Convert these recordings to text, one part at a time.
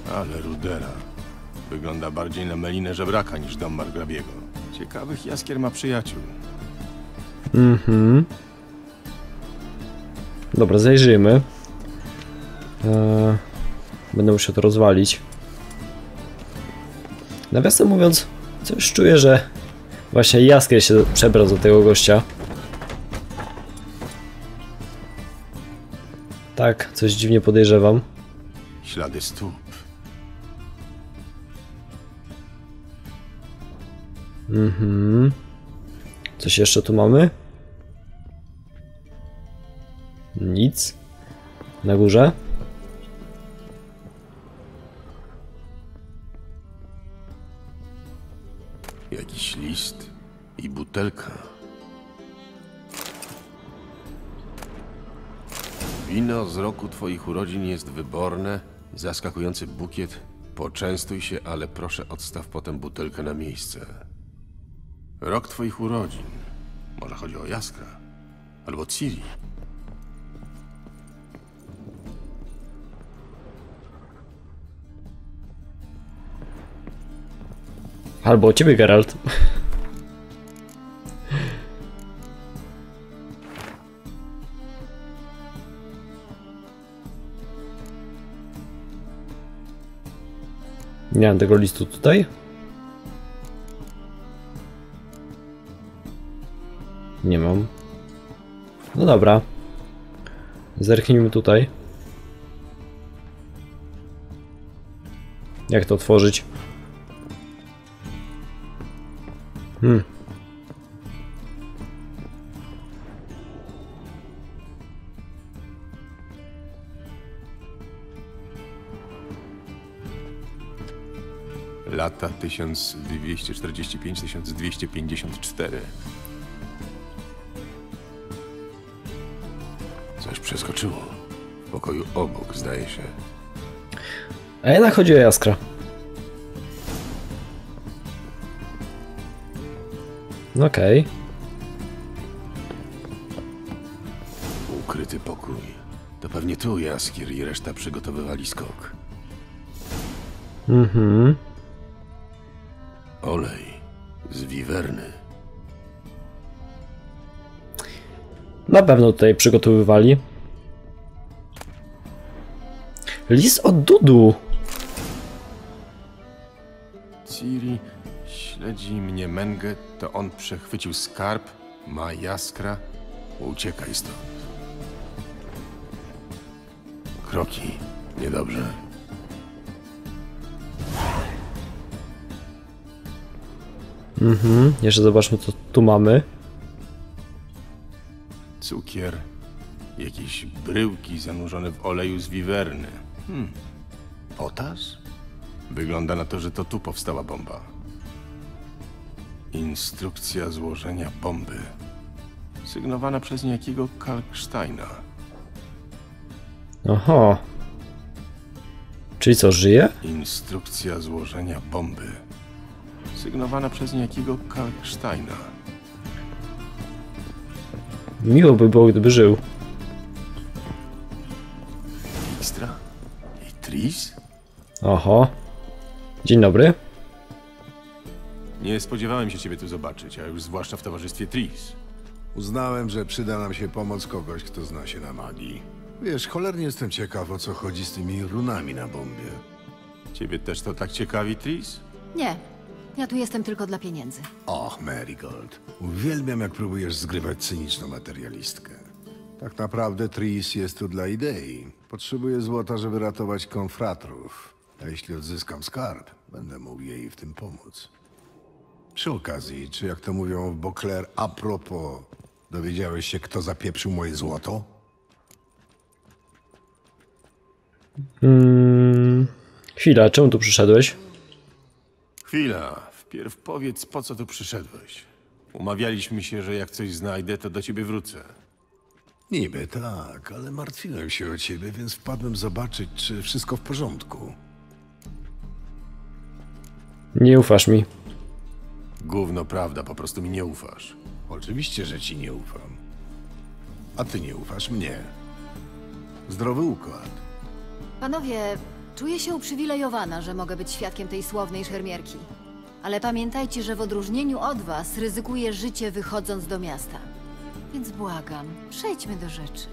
Ale rudera. Wygląda bardziej na melinę żebraka niż dom margrabiego. Ciekawych jaskier ma przyjaciół. Dobra, zajrzyjmy. Będę musiał to rozwalić. Nawiasem mówiąc, coś czuję, że właśnie Jaskier się przebrał do tego gościa. Tak, coś dziwnie podejrzewam. Ślady stóp. Coś jeszcze tu mamy? Nic. Na górze? Jakiś list i butelka. Wino z roku twoich urodzin jest wyborne, zaskakujący bukiet. Poczęstuj się, ale proszę odstaw potem butelkę na miejsce. Rok twoich urodzin. Może chodzi o Jaskra. Albo Ciri. Albo o ciebie, Geralt. Nie mam tego listu tutaj. Nie mam. No dobra. Zerknijmy tutaj. Jak to otworzyć? Lata 1245-1254. Coś przeskoczyło. W pokoju obok, zdaje się. A jednak chodzi o Jaskra. Okej. Ukryty pokój. To pewnie tu Jaskier i reszta przygotowywali skok. Olej z wiwerny. Na pewno tutaj przygotowywali. List od Dudu. Ciri śledzi mnie Mengę, to on przechwycił skarb, ma Jaskra. Uciekaj stąd. Kroki. Niedobrze. Jeszcze zobaczmy, co tu mamy. Cukier. Jakieś bryłki zanurzone w oleju z wiwerny. Potas? Wygląda na to, że to tu powstała bomba. Instrukcja złożenia bomby. Sygnowana przez niejakiego Kalksteina. Oho. Czyli co, żyje? Instrukcja złożenia bomby. Sygnowana przez niejakiego Kalksteina. Miło by było, gdyby żył. Ekstra? I Tris? Oho. Dzień dobry. Nie spodziewałem się ciebie tu zobaczyć, a już zwłaszcza w towarzystwie Tris. Uznałem, że przyda nam się pomoc kogoś, kto zna się na magii. Wiesz, cholernie jestem ciekaw, o co chodzi z tymi runami na bombie. Ciebie też to tak ciekawi, Tris? Nie, ja tu jestem tylko dla pieniędzy. Och, Marigold. Uwielbiam, jak próbujesz zgrywać cyniczną materialistkę. Tak naprawdę Tris jest tu dla idei. Potrzebuję złota, żeby ratować konfratrów. A jeśli odzyskam skarb, będę mógł jej w tym pomóc. Przy okazji, czy jak to mówią w Beauclair, a propos, dowiedziałeś się, kto zapieprzył moje złoto? Chwila, czemu tu przyszedłeś? Chwila, wpierw powiedz, po co tu przyszedłeś. Umawialiśmy się, że jak coś znajdę, to do ciebie wrócę. Niby tak, ale martwiłem się o ciebie, więc wpadłem zobaczyć, czy wszystko w porządku. Nie ufasz mi. Gówno prawda, po prostu mi nie ufasz. Oczywiście, że ci nie ufam. A ty nie ufasz mnie. Zdrowy układ. Panowie, Czuję się uprzywilejowana, że mogę być świadkiem tej słownej szermierki. Ale pamiętajcie, że w odróżnieniu od was ryzykuję życie wychodząc do miasta. Więc błagam, przejdźmy do rzeczy.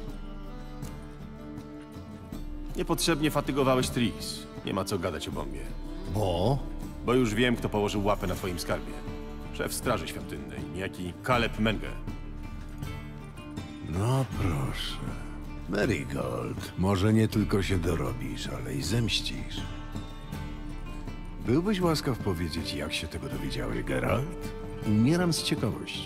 Niepotrzebnie fatygowałeś Tris. Nie ma co gadać o bombie. Bo? Bo już wiem, kto położył łapę na twoim skarbie. Szef Straży Świątynnej, niejaki Caleb Menge. No proszę. Marigold, może nie tylko się dorobisz, ale i zemścisz. Byłbyś łaskaw powiedzieć, jak się tego dowiedziałeś, Geralt? Umieram z ciekawości.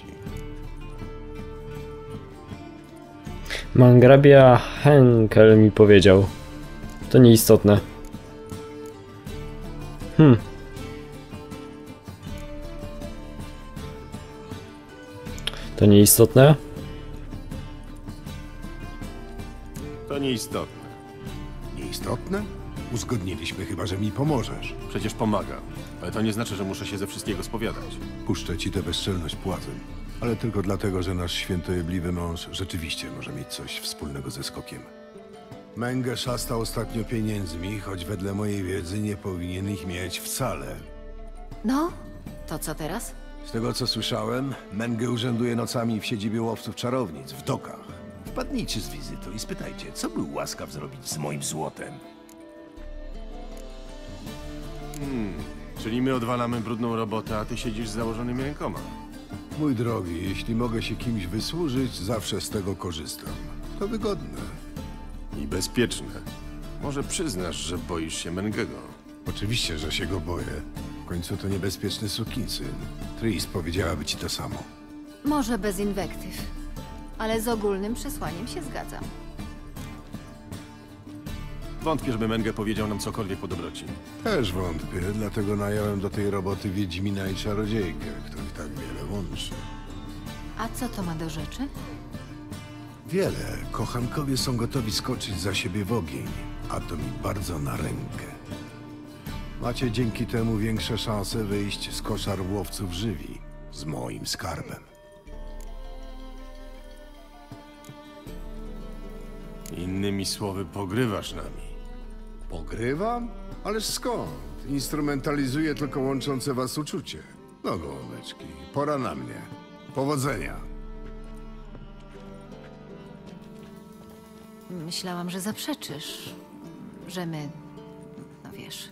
Mangrabia Henkel mi powiedział. To nieistotne. To nieistotne? To nieistotne. Nieistotne? Uzgodniliśmy chyba, że mi pomożesz. Przecież pomaga. Ale to nie znaczy, że muszę się ze wszystkiego spowiadać. Puszczę ci tę bezczelność płazem. Ale tylko dlatego, że nasz świętojebliwy mąż rzeczywiście może mieć coś wspólnego ze skokiem. Menge szastał ostatnio pieniędzmi, choć wedle mojej wiedzy nie powinien ich mieć wcale. No, to co teraz? Z tego co słyszałem, Menge urzęduje nocami w siedzibie łowców czarownic, w dokach. Wpadnijcie z wizytą i spytajcie, co był łaskaw zrobić z moim złotem. Czyli my odwalamy brudną robotę, a ty siedzisz z założonymi rękoma. Mój drogi, jeśli mogę się kimś wysłużyć, zawsze z tego korzystam. To wygodne. I bezpieczne. Może przyznasz, że boisz się Mengego. Oczywiście, że się go boję. W końcu to niebezpieczny sukinsyn. Tris powiedziałaby ci to samo. Może bez inwektyw. Ale z ogólnym przesłaniem się zgadzam. Wątpię, żeby Menge powiedział nam cokolwiek po dobroci. Też wątpię, dlatego nająłem do tej roboty wiedźmina i czarodziejkę, których tak wiele łączy. A co to ma do rzeczy? Wiele. Kochankowie są gotowi skoczyć za siebie w ogień, a to mi bardzo na rękę. Macie dzięki temu większe szanse wyjść z koszar łowców żywi, z moim skarbem. Innymi słowy, pogrywasz nami. Pogrywam? Ależ skąd? Instrumentalizuję tylko łączące was uczucie. No gołąbeczki, pora na mnie. Powodzenia. Myślałam, że zaprzeczysz. Że my... no wiesz...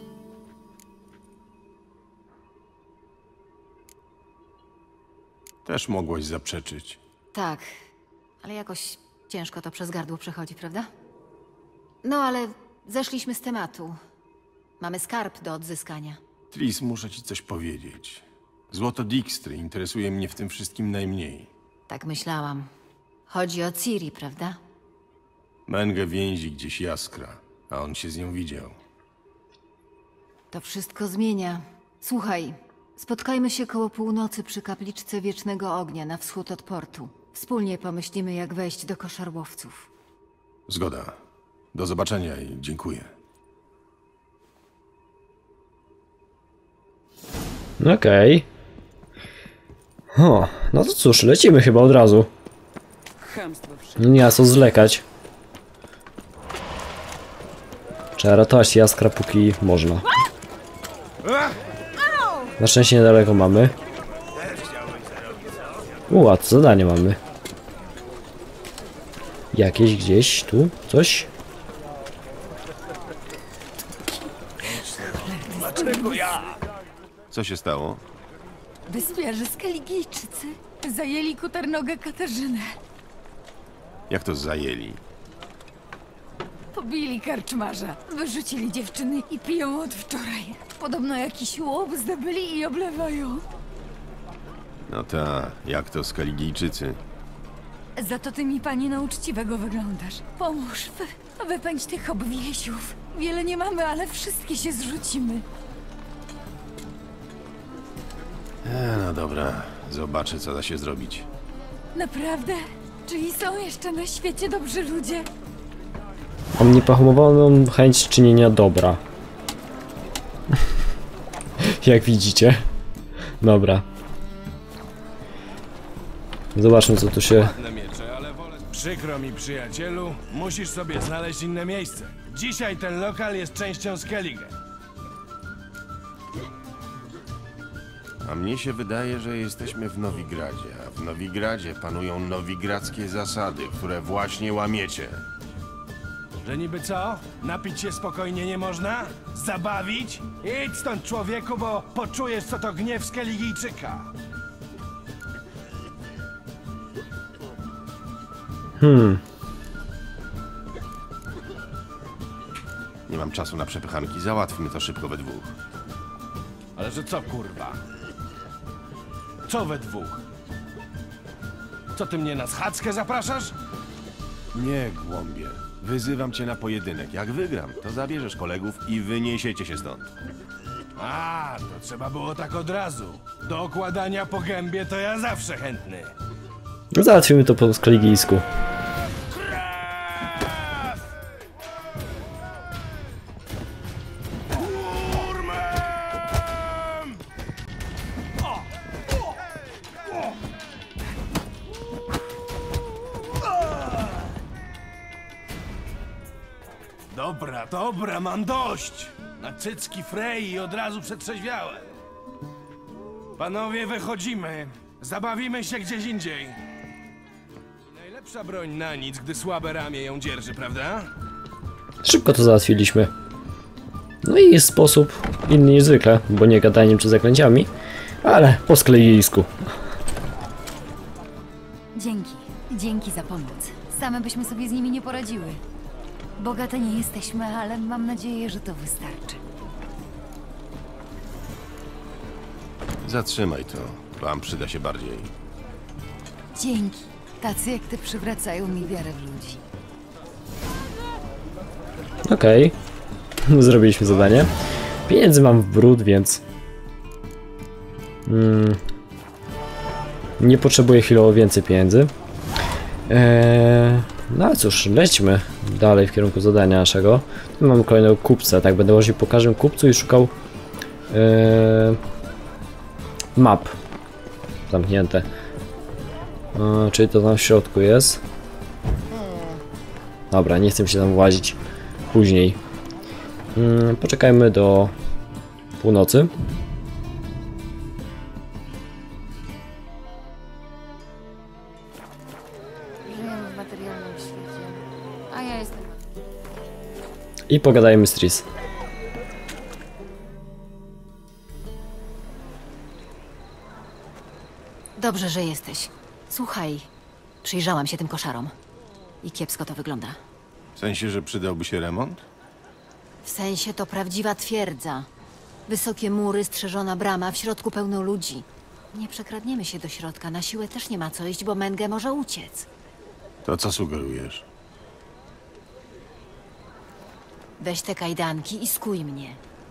Też mogłaś zaprzeczyć. Tak, ale jakoś ciężko to przez gardło przechodzi, prawda? No ale zeszliśmy z tematu. Mamy skarb do odzyskania. Tris, muszę ci coś powiedzieć. Złoto Dijkstry interesuje mnie w tym wszystkim najmniej. Tak myślałam. Chodzi o Ciri, prawda? Menge więzi gdzieś jaskra, a on się z nią widział. To wszystko zmienia. Słuchaj, spotkajmy się koło północy przy kapliczce Wiecznego Ognia na wschód od portu. Wspólnie pomyślimy, jak wejść do koszarłowców. Zgoda. Do zobaczenia i dziękuję. Okej. O, no to cóż, lecimy chyba od razu. No nie ma co zlekać. Trzeba ratować jaskra, póki można. Na szczęście niedaleko mamy. A to zadanie mamy. Jakieś gdzieś tu? Coś? Co się stało? Wyspiarze Skelligijczycy zajęli Kuternogę Katarzynę. Jak to zajęli? Pobili karczmarza, wyrzucili dziewczyny i piją od wczoraj. Podobno jakiś łop zdobyli i oblewają. No ta, jak to Skelligijczycy? Za to ty mi, pani, na uczciwego wyglądasz. Pomóż, wypędź tych obwiesiów. Wiele nie mamy, ale wszystkie się zrzucimy. No dobra, zobaczę, co da się zrobić. Naprawdę? Czyli są jeszcze na świecie dobrzy ludzie? Mam niepohamowaną chęć czynienia dobra. Jak widzicie. Dobra. Zobaczmy, co tu się Przykro mi, przyjacielu, musisz sobie znaleźć inne miejsce. Dzisiaj ten lokal jest częścią Skellige. A mnie się wydaje, że jesteśmy w Nowigradzie, a w Nowigradzie panują nowigradzkie zasady, które właśnie łamiecie. Że niby co? Napić się spokojnie nie można? Zabawić? Idź stąd, człowieku, bo poczujesz, co to gniew Skelligijczyka. Nie mam czasu na przepychanki, załatwmy to szybko we dwóch. Ale że co, kurwa? Co we dwóch? Co ty mnie na schadzkę zapraszasz? Nie, głąbie. Wyzywam cię na pojedynek. Jak wygram, to zabierzesz kolegów i wyniesiecie się stąd. A, to trzeba było tak od razu. Do okładania po gębie to ja zawsze chętny. No załatwimy to po skligijsku. Dobra, dobra, mam dość! Na cycki Frey i od razu przetrzeźwiałem. Panowie, wychodzimy. Zabawimy się gdzieś indziej. Najlepsza broń na nic, gdy słabe ramię ją dzierży, prawda? Szybko to załatwiliśmy. No i jest sposób inny niż zwykle, bo nie gadaniem czy zaklęciami, ale po skleijsku. Dzięki za pomoc. Same byśmy sobie z nimi nie poradziły. Bogate nie jesteśmy, ale mam nadzieję, że to wystarczy. Zatrzymaj to. Wam przyda się bardziej. Dzięki. Tacy jak ty przywracają mi wiarę w ludzi. Okej. Zrobiliśmy zadanie. Pieniędzy mam w bród, więc... nie potrzebuję chwilowo więcej pieniędzy. No ale cóż, lećmy dalej w kierunku zadania naszego. Tu mamy kolejnego kupca, tak? Będę łaził po każdym kupcu i szukał map. Zamknięte. Czyli to tam w środku jest. Dobra, nie chcę się tam włazić później. Poczekajmy do północy. Żyjemy w materialnym świecie, a ja jestem... I pogadajmy z Tris. Dobrze, że jesteś. Słuchaj, przyjrzałam się tym koszarom. I kiepsko to wygląda. W sensie, że przydałby się remont? W sensie to prawdziwa twierdza. Wysokie mury, strzeżona brama, w środku pełno ludzi. Nie przekradniemy się do środka, na siłę też nie ma co iść, bo Menge może uciec. To co sugerujesz? Weź te kajdanki i skuj mnie.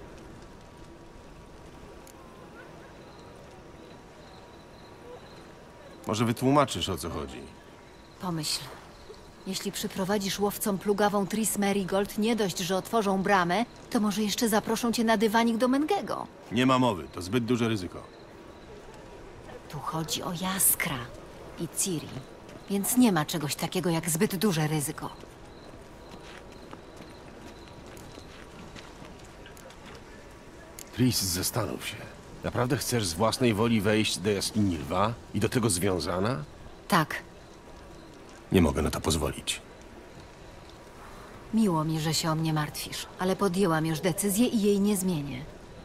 Może wytłumaczysz, o co chodzi? Pomyśl. Jeśli przyprowadzisz łowcom plugawą Tris Merigold, nie dość, że otworzą bramę, to może jeszcze zaproszą cię na dywanik do Mengego. Nie ma mowy, to zbyt duże ryzyko. Tu chodzi o Jaskra i Ciri, więc nie ma czegoś takiego jak zbyt duże ryzyko. Tris, zastanów się. Naprawdę chcesz z własnej woli wejść do jaskini lwa? I do tego związana? Tak, Nie mogę na to pozwolić. miło mi, że się o mnie martwisz, ale podjęłam już decyzję i jej nie zmienię.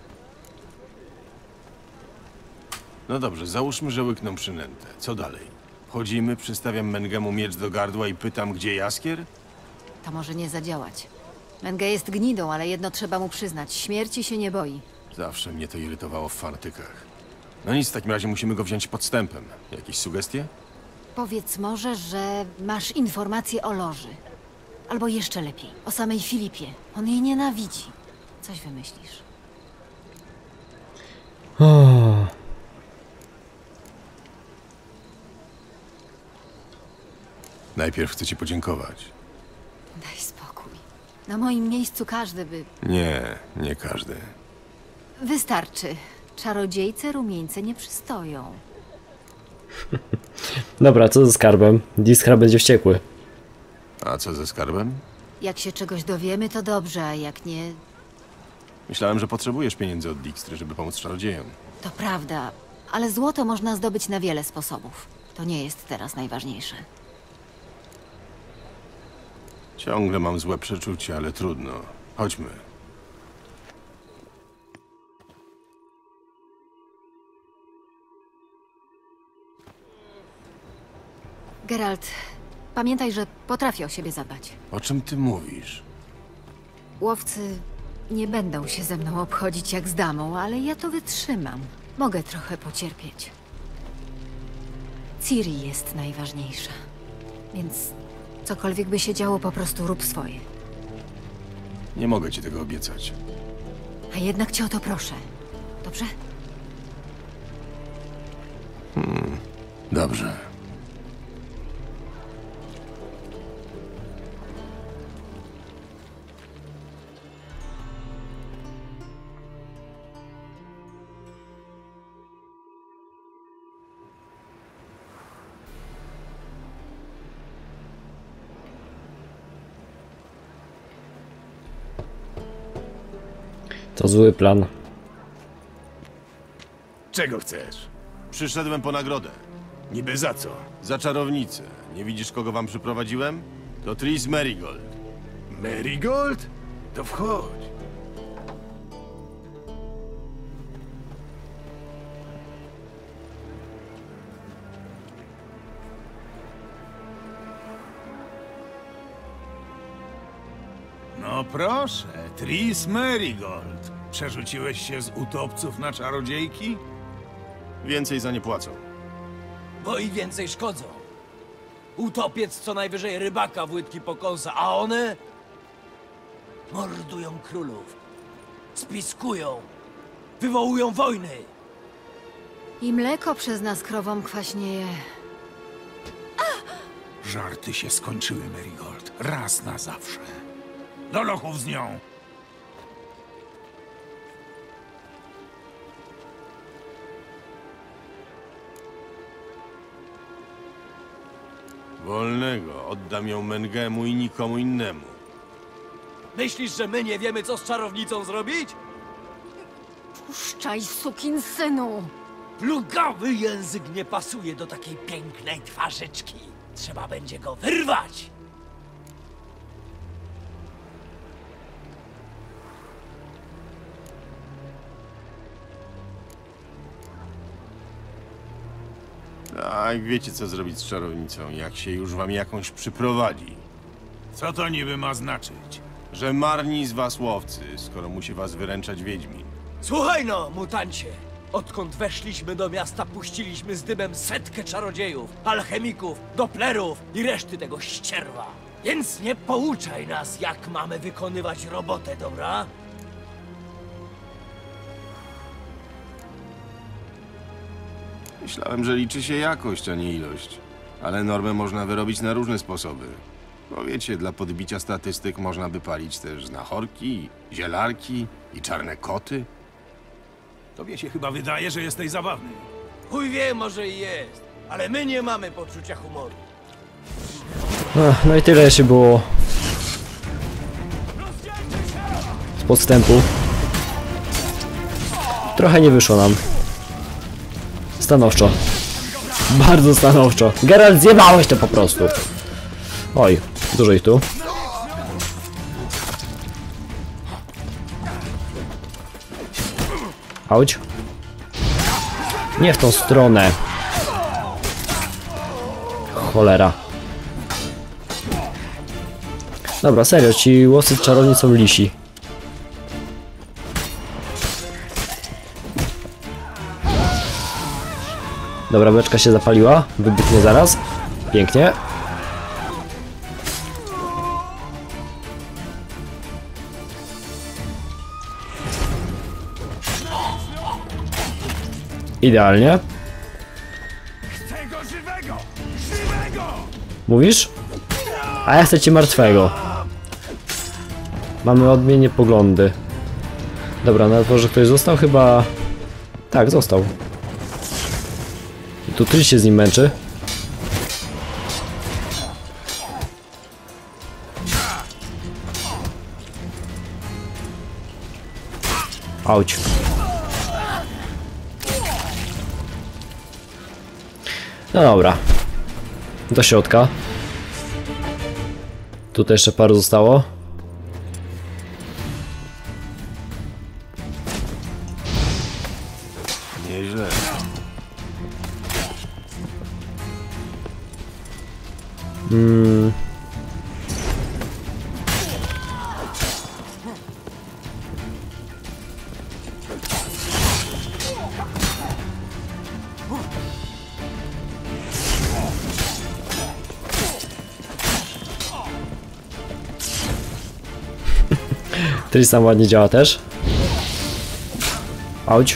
No dobrze, załóżmy, że łykną przynętę. Co dalej? Wchodzimy, przystawiam Mengemu miecz do gardła i pytam, gdzie Jaskier? To może nie zadziałać. Menge jest gnidą, ale jedno trzeba mu przyznać. Śmierci się nie boi. Zawsze mnie to irytowało w fanatykach. No nic, w takim razie musimy go wziąć podstępem. Jakieś sugestie? Powiedz może, że masz informacje o Loży. Albo jeszcze lepiej, o samej Filipie. On jej nienawidzi. Coś wymyślisz. Najpierw chcę ci podziękować. Daj spokój. Na moim miejscu każdy by... Nie każdy. Wystarczy. Czarodziejce rumieńce nie przystoją. Dobra, co ze skarbem? Distra będzie wściekły. A co ze skarbem? Jak się czegoś dowiemy, to dobrze, a jak nie, Myślałem, że potrzebujesz pieniędzy od Dijkstry, żeby pomóc czarodziejom. to prawda. Ale złoto można zdobyć na wiele sposobów. To nie jest teraz najważniejsze. Ciągle mam złe przeczucie, ale trudno. Chodźmy. Geralt, pamiętaj, że potrafię o siebie zadbać. O czym ty mówisz? Łowcy nie będą się ze mną obchodzić jak z damą, ale ja to wytrzymam. Mogę trochę pocierpieć. Ciri jest najważniejsza. Więc cokolwiek by się działo, po prostu rób swoje. Nie mogę ci tego obiecać. A jednak cię o to proszę. Dobrze? Dobrze. To zły plan. Czego chcesz? Przyszedłem po nagrodę. Niby za co? Za czarownicę. Nie widzisz, kogo wam przyprowadziłem? To Tris Merigold. Marigold? To wchodź. No proszę, Tris Merigold. Przerzuciłeś się z utopców na czarodziejki? Więcej za nie płacą. Bo i więcej szkodzą. Utopiec co najwyżej rybaka w łydki pokąsa, a one mordują królów, spiskują, wywołują wojny. I mleko przez nas krowom kwaśnieje. Żarty się skończyły, Merigold. Raz na zawsze. Do lochów z nią! Wolnego. Oddam ją Mengemu i nikomu innemu. Myślisz, że my nie wiemy, co z czarownicą zrobić? Puszczaj, sukinsynu! Plugawy język nie pasuje do takiej pięknej twarzyczki. Trzeba będzie go wyrwać. Tak, wiecie co zrobić z czarownicą, jak się już wam jakąś przyprowadzi. Co to niby ma znaczyć? Że marni z was łowcy, skoro musi was wyręczać Wiedźmin. Słuchaj no, mutancie! Odkąd weszliśmy do miasta, puściliśmy z dymem setkę czarodziejów, alchemików, doplerów i reszty tego ścierwa. Więc nie pouczaj nas, jak mamy wykonywać robotę, dobra? Myślałem, że liczy się jakość, a nie ilość. Ale normę można wyrobić na różne sposoby. No wiecie, dla podbicia statystyk można by palić też znachorki, zielarki i czarne koty. Tobie się chyba wydaje, że jesteś zabawny. Chuj wie, może i jest, ale my nie mamy poczucia humoru. No i tyle się było z podstępu. Trochę nie wyszło nam. Stanowczo. Bardzo stanowczo. Geralt, zjebałeś to po prostu. Oj, dużo ich tu. Chodź. Nie w tą stronę. Cholera. Dobra, serio, ci łosy czarowni są lisi. Dobra, beczka się zapaliła. Wybuchnie zaraz. Pięknie. Idealnie. Chcę go żywego! Żywego! Mówisz? A ja chcę cię martwego. Mamy odmiennie poglądy. Dobra, na to, że ktoś został chyba... Tak, został. I tu Tris się z nim męczy. Auć. No dobra. Do środka. Tutaj jeszcze paru zostało. Nieźle. Tristan ładnie działa też. Auć.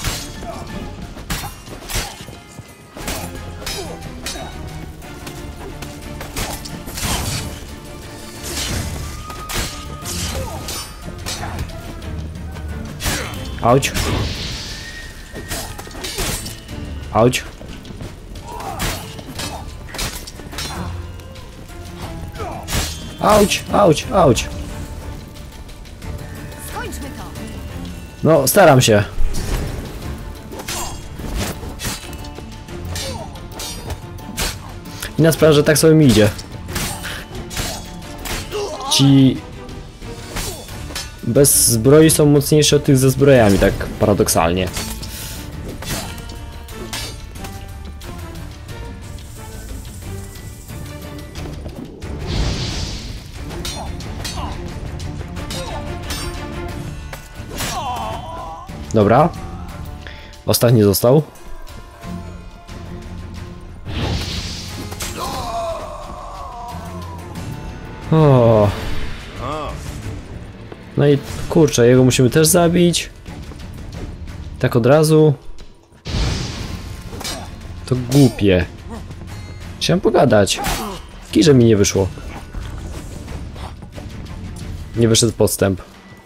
Auć. Auć. Auć, auć, auć. Skończmy to! No, staram się. Inna sprawa, że tak sobie mi idzie. Ci bez zbroi są mocniejsi od tych ze zbrojami, tak paradoksalnie. Dobra. Ostatni został. O. No i kurczę, jego musimy też zabić. Tak od razu. To głupie. Chciałem pogadać. Kij, mi nie wyszło. Nie wyszedł podstęp.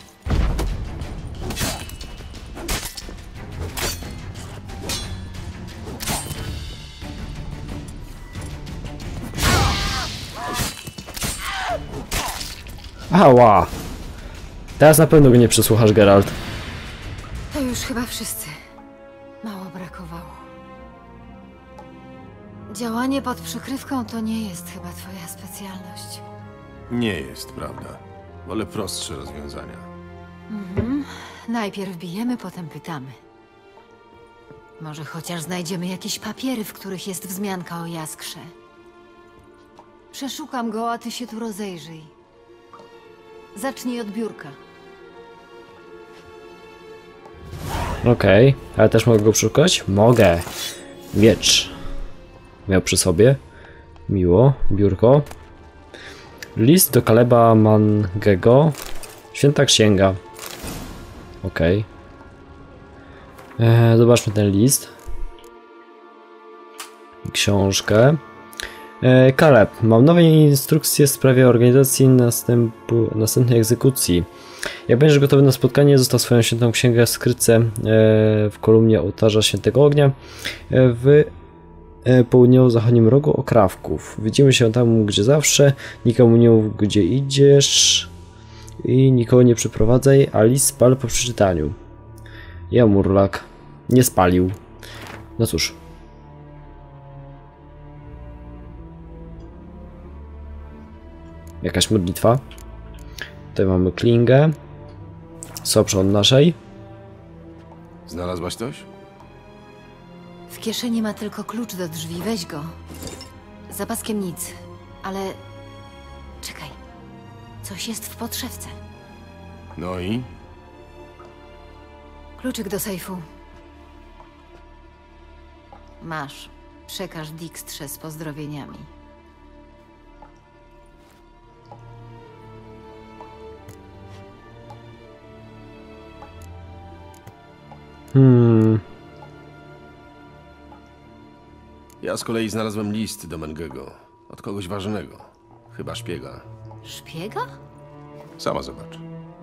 Ała! Teraz na pewno go nie przesłuchasz, Geralt. To już chyba wszyscy. Mało brakowało. Działanie pod przykrywką to nie jest chyba twoja specjalność. Nie jest, prawda? Wolę prostsze rozwiązania. Najpierw bijemy, potem pytamy. Może chociaż znajdziemy jakieś papiery, w których jest wzmianka o Jaskrze. Przeszukam go, a ty się tu rozejrzyj. Zacznij od biurka. Okej, ale też mogę go przeszukać? Mogę. Miecz. Miał przy sobie. Miło. Biurko. List do Kaleba Mangego. Święta księga. Okej. Zobaczmy ten list. Książkę. Kaleb, mam nowe instrukcje w sprawie organizacji następnej egzekucji. Jak będziesz gotowy na spotkanie, zostaw swoją świętą księgę w skrytce w kolumnie ołtarza Świętego Ognia w południowo-zachodnim rogu Okrawków. Widzimy się tam, gdzie zawsze. Nikomu nie mów, gdzie idziesz i nikogo nie przyprowadzaj, a list spal po przeczytaniu. Ja Murlak nie spalił. No cóż. Jakaś modlitwa. Tutaj mamy klingę. Soprzą naszej. Znalazłaś coś? W kieszeni ma tylko klucz do drzwi, weź go. Za paskiem nic, ale... Czekaj. Coś jest w podszewce. No i? Kluczyk do sejfu. Masz. Przekaż Dijkstrze z pozdrowieniami. Ja z kolei znalazłem list do Mengego. Od kogoś ważnego. Chyba szpiega. Szpiega? Sama zobacz.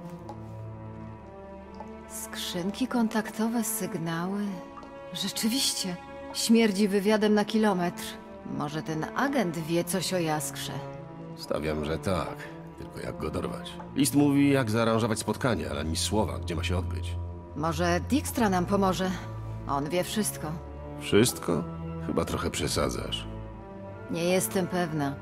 Skrzynki kontaktowe, sygnały. Rzeczywiście. Śmierdzi wywiadem na kilometr. Może ten agent wie coś o Jaskrze. Stawiam, że tak. Tylko jak go dorwać? List mówi, jak zaaranżować spotkanie, ale ani słowa, gdzie ma się odbyć. Może Dijkstra nam pomoże. On wie wszystko. Wszystko? Chyba trochę przesadzasz. Nie jestem pewna.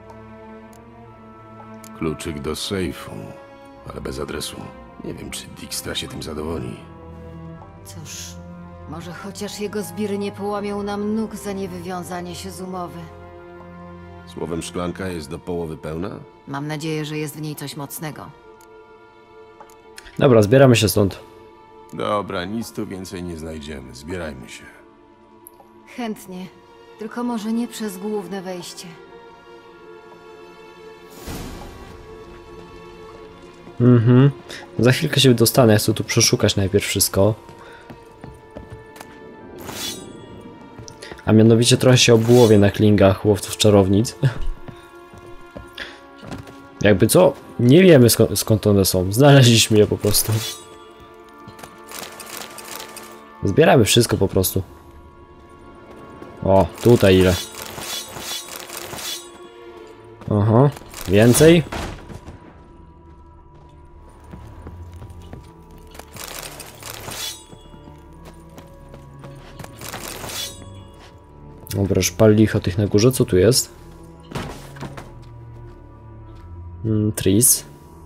Kluczyk do sejfu, ale bez adresu. Nie wiem, czy Dijkstra się tym zadowoli. Cóż, może chociaż jego zbiry nie połamią nam nóg za niewywiązanie się z umowy. Słowem, szklanka jest do połowy pełna? Mam nadzieję, że jest w niej coś mocnego. Dobra, zbieramy się stąd. Dobra, nic tu więcej nie znajdziemy. Zbierajmy się. Chętnie. Tylko może nie przez główne wejście. Za chwilkę się dostanę, chcę tu przeszukać najpierw wszystko. A mianowicie trochę się obłowię na klingach łowców czarownic. Jakby co? Nie wiemy skąd one są. Znaleźliśmy je po prostu. Zbieramy wszystko po prostu. O, tutaj ile? Aha, więcej? Dobra, szpalicho tych na górze, co tu jest? Trees.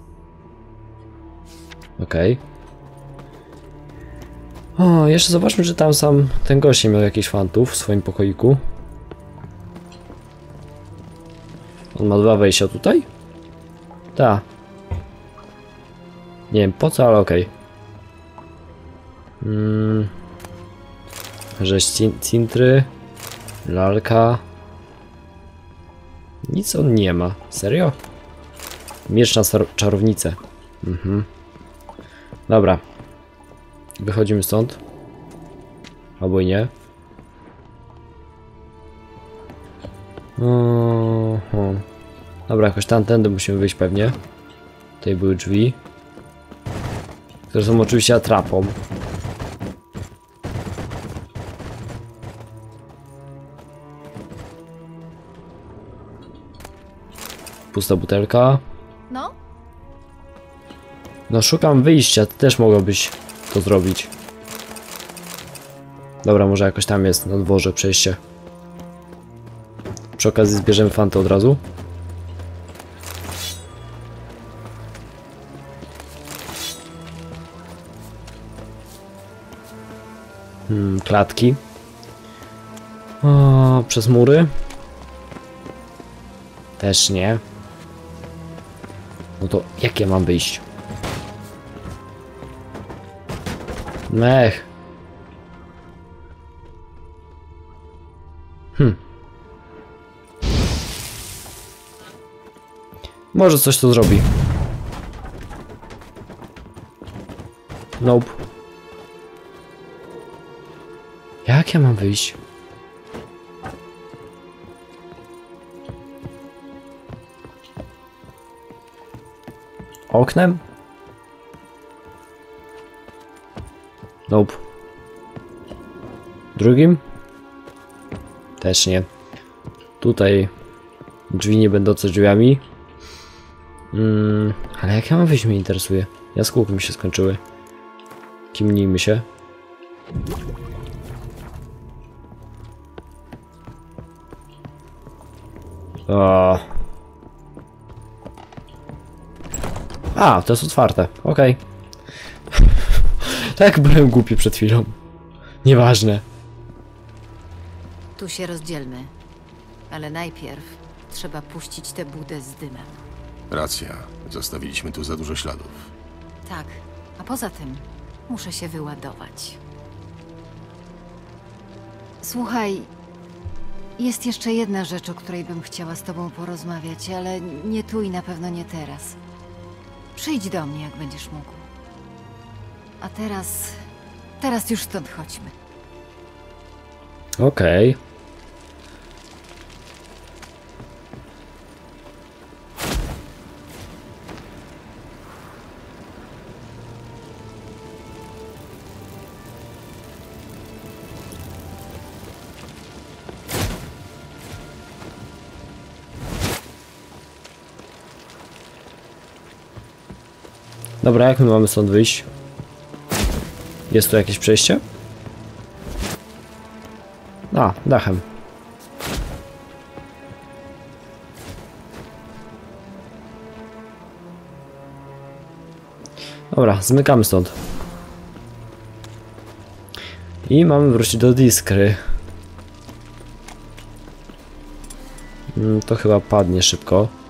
Okej. O, jeszcze zobaczmy, czy tam sam ten gość nie miał jakichś fantów w swoim pokoiku. On ma 2 wejścia tutaj? Tak. Nie wiem po co, ale okej. Rzeź cintry. Lalka. Nic on nie ma. Serio? Miecz na czarownicę. Dobra. Wychodzimy stąd. Albo i nie. Dobra, jakoś tamtędy musimy wyjść pewnie. Tutaj były drzwi. Które są oczywiście atrapą. Pusta butelka. No? No szukam wyjścia, ty też mogłabyś to zrobić. Dobra, może jakoś tam jest na dworze przejście. Przy okazji zbierzemy fantę od razu. Klatki. O, przez mury. Też nie. No to jak ja mam wyjść? Mech. Może coś to zrobi. Nope. Jak ja mam wyjść? Oknem? Nope. Drugim? Też nie. Tutaj drzwi nie będące drzwiami. Ale jak ja mam wyjść, mnie interesuje. Jaskółki mi się skończyły. Kimnijmy się. A, to jest otwarte. Okej. Tak, byłem głupi przed chwilą. Nieważne. Tu się rozdzielmy. Ale najpierw trzeba puścić tę budę z dymem. Racja. Zostawiliśmy tu za dużo śladów. Tak, a poza tym muszę się wyładować. Słuchaj, jest jeszcze jedna rzecz, o której bym chciała z tobą porozmawiać, ale nie tu i na pewno nie teraz. Przyjdź do mnie, jak będziesz mógł. A teraz już stąd chodźmy. Okej. Dobra, jak my mamy stąd wyjść? Jest tu jakieś przejście? A, dachem. Dobra, zmykamy stąd. I mamy wrócić do Diskry. To chyba padnie szybko.